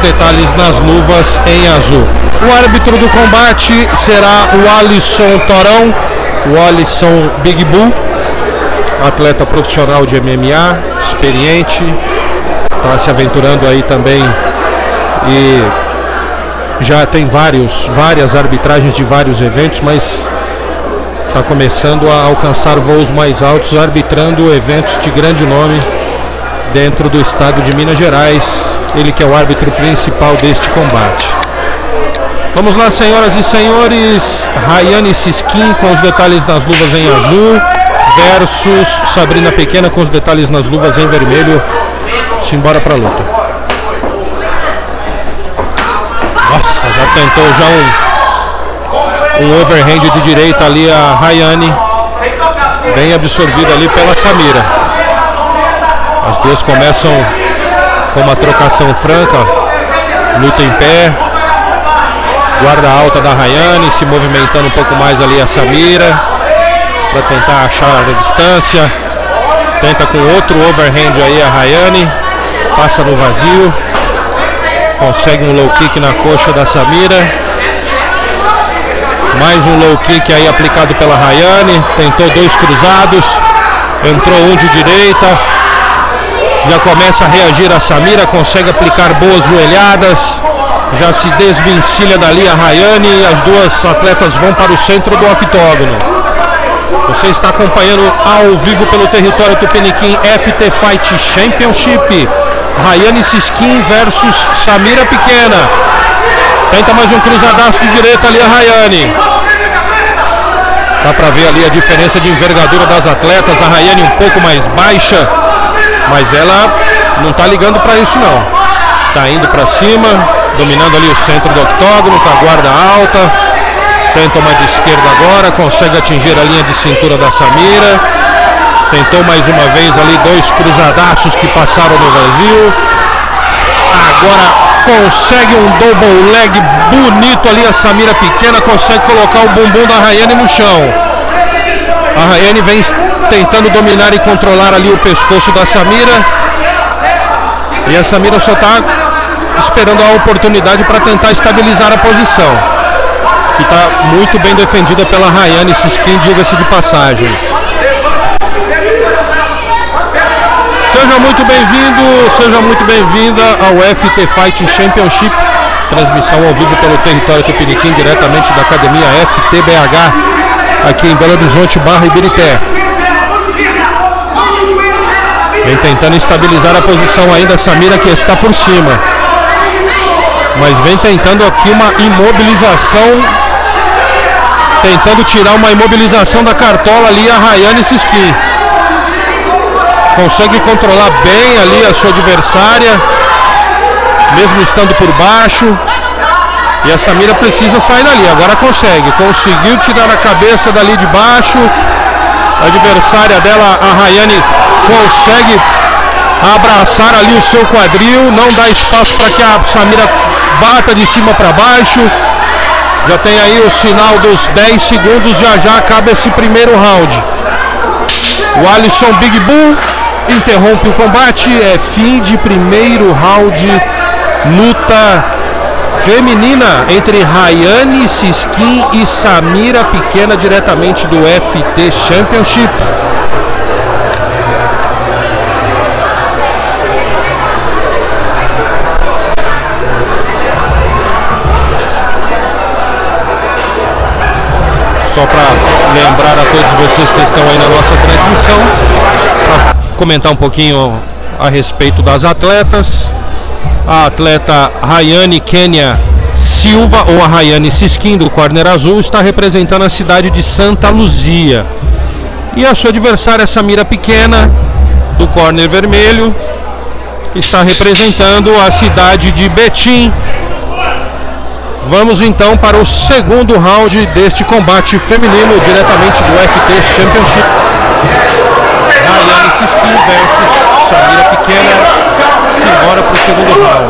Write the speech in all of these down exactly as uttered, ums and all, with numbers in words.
detalhes nas luvas em azul. O árbitro do combate será o Alisson Torão, o Alisson Big Bull, atleta profissional de M M A, experiente, está se aventurando aí também e já tem vários, várias arbitragens de vários eventos, mas está começando a alcançar voos mais altos, arbitrando eventos de grande nome dentro do estado de Minas Gerais. Ele que é o árbitro principal deste combate. Vamos lá, senhoras e senhores. Rayane Siskin com os detalhes nas luvas em azul versus Sabrina Pequena com os detalhes nas luvas em vermelho. Simbora pra luta. Nossa, já tentou já um um overhand de direita ali a Rayane, bem absorvida ali pela Samira. As duas começam com uma trocação franca, luta em pé, guarda alta da Rayane, se movimentando um pouco mais ali a Samira para tentar achar a distância. Tenta com outro overhand aí a Rayane, passa no vazio, consegue um low kick na coxa da Samira. Mais um low kick aí aplicado pela Rayane, tentou dois cruzados, entrou um de direita, já começa a reagir a Samira, consegue aplicar boas joelhadas, já se desvencilha dali a Rayane e as duas atletas vão para o centro do octógono. Você está acompanhando ao vivo pelo território Tupiniquim F T Fight Championship, Rayane Siskin versus Samira Pequena. Tenta mais um cruzadaço de direita ali a Rayane. Dá pra ver ali a diferença de envergadura das atletas. A Rayane um pouco mais baixa, mas ela não tá ligando pra isso não. Tá indo pra cima, dominando ali o centro do octógono com a guarda alta. Tenta uma de esquerda agora, consegue atingir a linha de cintura da Samira. Tentou mais uma vez ali dois cruzadaços que passaram no vazio. Agora consegue um double leg bonito ali a Samira Pequena, consegue colocar o bumbum da Rayane no chão. A Rayane vem tentando dominar e controlar ali o pescoço da Samira. E a Samira só está esperando a oportunidade para tentar estabilizar a posição, que está muito bem defendida pela Rayane Siskin, diga-se de passagem. Seja muito bem-vindo, seja muito bem-vinda ao F T Fight Championship, transmissão ao vivo pelo território Tupiniquim, diretamente da Academia F T B H, aqui em Belo Horizonte, Barra Ibirité. Vem tentando estabilizar a posição ainda a Samira, que está por cima, mas vem tentando aqui uma imobilização, tentando tirar uma imobilização da cartola ali a Rayane Siskin. Consegue controlar bem ali a sua adversária, mesmo estando por baixo. E a Samira precisa sair dali, agora consegue. Conseguiu tirar a cabeça dali de baixo. A adversária dela, a Rayane, consegue abraçar ali o seu quadril. Não dá espaço para que a Samira bata de cima para baixo. Já tem aí o sinal dos dez segundos, já já acaba esse primeiro round. O Alisson Big Bull interrompe o combate, é fim de primeiro round, luta feminina entre Rayane Siskin e Samira Pequena, diretamente do F T Championship. Só para lembrar a todos vocês que estão aí na nossa transmissão, para comentar um pouquinho a respeito das atletas. A atleta Rayane Kenia Silva, ou a Rayane Siskin, do corner azul, está representando a cidade de Santa Luzia. E a sua adversária Samira Pequena, do corner vermelho, está representando a cidade de Betim. Vamos então para o segundo round deste combate feminino, diretamente do F T Championship. Rayane Siskin versus Samira Pequena. Simbora para o segundo round.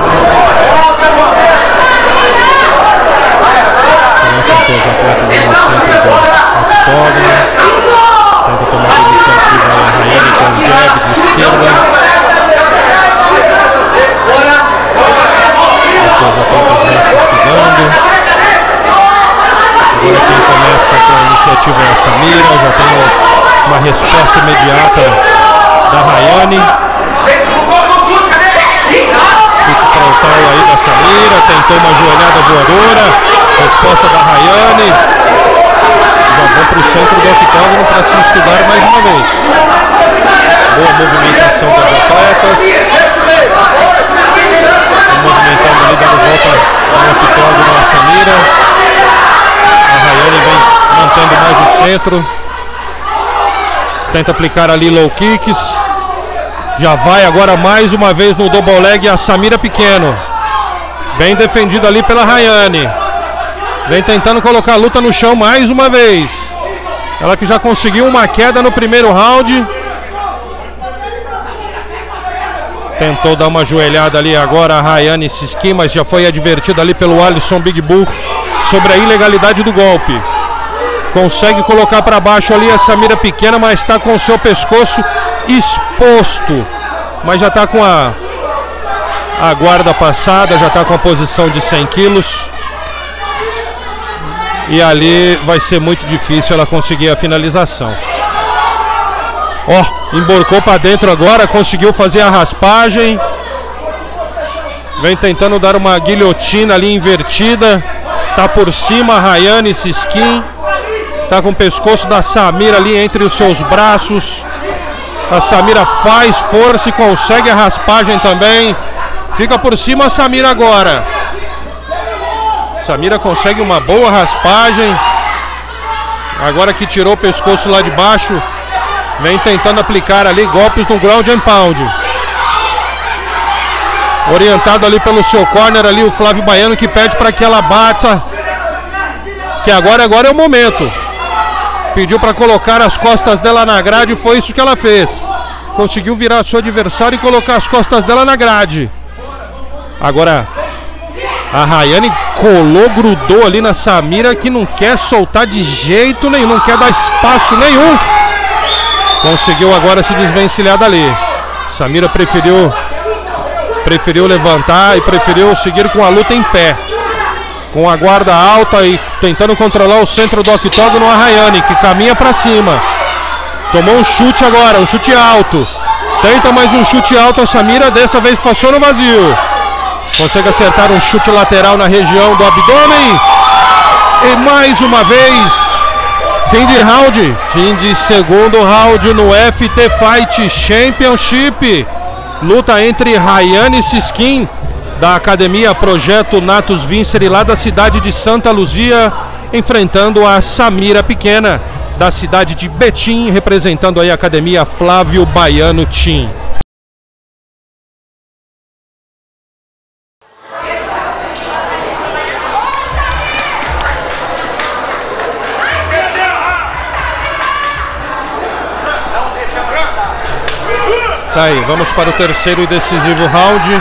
Começam com os atletas aí no centro do octógono. Tenta tomar a iniciativa aí a Rayane com o jab de esquerda. imediata da Rayane. Chute frontal aí da Samira, tentou uma joelhada voadora. Resposta da Rayane. Já vão para o centro do octógono para se estudar mais uma vez. Boa movimentação das atletas. Movimentando ali, dando volta no octógono a Samira. A Rayane vem mantendo mais o centro. Tenta aplicar ali low kicks. Já vai agora mais uma vez no double leg a Samira Pequeno. Bem defendido ali pela Rayane. Vem tentando colocar a luta no chão mais uma vez. Ela que já conseguiu uma queda no primeiro round. Tentou dar uma joelhada ali agora a Rayane Siskin, mas já foi advertida ali pelo Alisson Big Bull sobre a ilegalidade do golpe. Consegue colocar para baixo ali a Samira Pequena, mas está com o seu pescoço exposto. Mas já está com a, a guarda passada, já está com a posição de cem quilos. E ali vai ser muito difícil ela conseguir a finalização. Ó, oh, emborcou para dentro agora, conseguiu fazer a raspagem. Vem tentando dar uma guilhotina ali invertida. Tá por cima a Rayane Siskin. Tá com o pescoço da Samira ali entre os seus braços. A Samira faz força e consegue a raspagem também. Fica por cima a Samira agora. Samira consegue uma boa raspagem. Agora que tirou o pescoço lá de baixo, vem tentando aplicar ali golpes no ground and pound. Orientado ali pelo seu corner ali, o Flávio Baiano, que pede para que ela bata. Que agora, agora é o momento. Pediu para colocar as costas dela na grade e foi isso que ela fez. Conseguiu virar seu adversário e colocar as costas dela na grade. Agora a Rayane colou, grudou ali na Samira, que não quer soltar de jeito nenhum, não quer dar espaço nenhum. Conseguiu agora se desvencilhar dali. Samira preferiu Preferiu levantar e preferiu seguir com a luta em pé, com a guarda alta e tentando controlar o centro do octógono. A Rayane, que caminha para cima. Tomou um chute agora, um chute alto. Tenta mais um chute alto a Samira, dessa vez passou no vazio. Consegue acertar um chute lateral na região do abdômen. E mais uma vez, fim de round, fim de segundo round no F T Fight Championship. Luta entre Rayane Siskin, da academia Projeto Natus Vincere, lá da cidade de Santa Luzia, enfrentando a Samira Pequena, da cidade de Betim, representando aí a academia Flávio Baiano Team. Tá aí, vamos para o terceiro e decisivo round.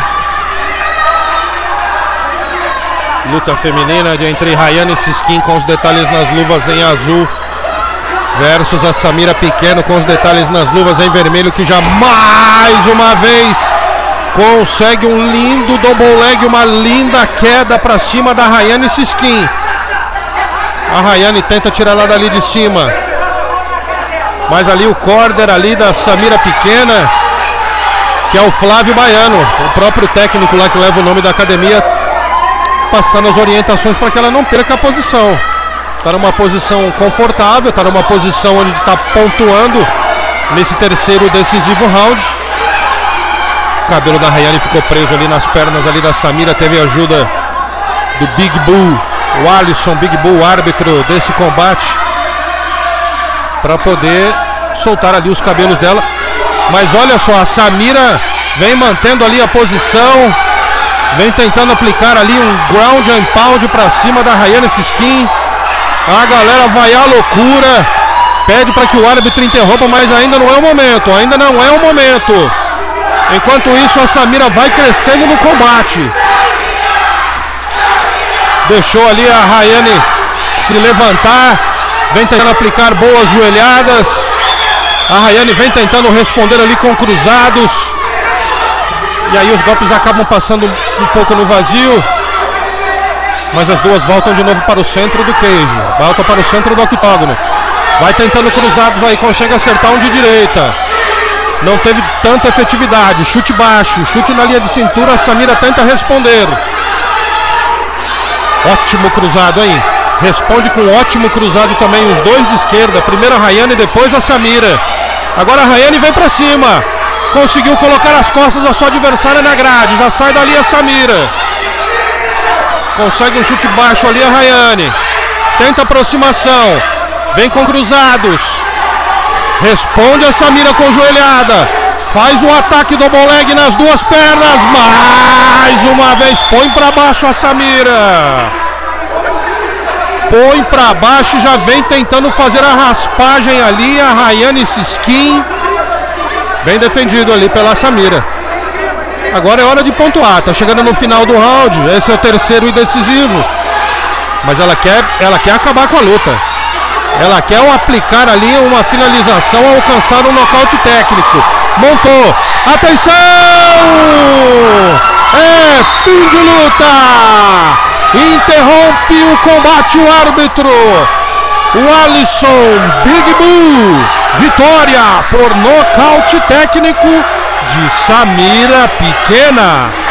Luta feminina de entre Rayane Siskin, com os detalhes nas luvas em azul, versus a Samira Pequeno, com os detalhes nas luvas em vermelho, que já mais uma vez consegue um lindo double leg, uma linda queda para cima da Rayane Siskin. A Rayane tenta tirar ela dali de cima, mas ali o corner ali da Samira Pequena, que é o Flávio Baiano, o próprio técnico lá que leva o nome da academia, passando as orientações para que ela não perca a posição. Está numa posição confortável, está numa posição onde está pontuando nesse terceiro decisivo round. O cabelo da Rayane ficou preso ali nas pernas ali da Samira, teve ajuda do Big Bull, o Alisson Big Bull, árbitro desse combate, para poder soltar ali os cabelos dela. Mas olha só, a Samira vem mantendo ali a posição, vem tentando aplicar ali um ground and pound para cima da Rayane Siskin. A galera vai à loucura, pede para que o árbitro interrompa, mas ainda não é o momento, ainda não é o momento. Enquanto isso, a Samira vai crescendo no combate. Deixou ali a Rayane se levantar, vem tentando aplicar boas joelhadas. A Rayane vem tentando responder ali com cruzados. E aí os golpes acabam passando um pouco no vazio. Mas as duas voltam de novo para o centro do cage. Volta para o centro do octógono. Vai tentando cruzados aí, consegue acertar um de direita. Não teve tanta efetividade. Chute baixo, chute na linha de cintura. A Samira tenta responder. Ótimo cruzado, hein? Responde com ótimo cruzado também. Os dois de esquerda. Primeiro a Rayane e depois a Samira. Agora a Rayane vem pra cima. Conseguiu colocar as costas da sua adversária na grade. Já sai dali a Samira. Consegue um chute baixo ali a Rayane. Tenta aproximação. Vem com cruzados. Responde a Samira com joelhada. Faz o ataque do boleg nas duas pernas. Mais uma vez. Põe pra baixo a Samira. Põe pra baixo e já vem tentando fazer a raspagem ali. A Rayane Siskin. Bem defendido ali pela Samira. Agora é hora de pontuar. Tá chegando no final do round. Esse é o terceiro e decisivo. Mas ela quer, ela quer acabar com a luta. Ela quer aplicar ali uma finalização, alcançar um nocaute técnico. Montou. Atenção! É fim de luta. Interrompe o combate o árbitro. O Alisson Big Bull. Vitória por nocaute técnico de Samira Pequena.